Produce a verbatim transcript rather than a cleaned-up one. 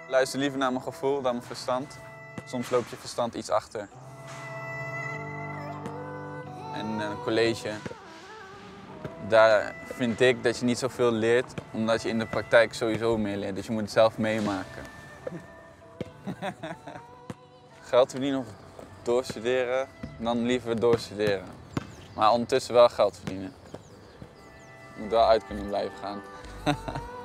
Luister liever naar mijn gevoel dan mijn verstand. Soms loopt je verstand iets achter. En een college, daar vind ik dat je niet zoveel leert, omdat je in de praktijk sowieso meer leert. Dus je moet het zelf meemaken. Geld verdienen of doorstuderen, dan liever doorstuderen. Maar ondertussen wel geld verdienen. Je moet wel uit kunnen blijven gaan.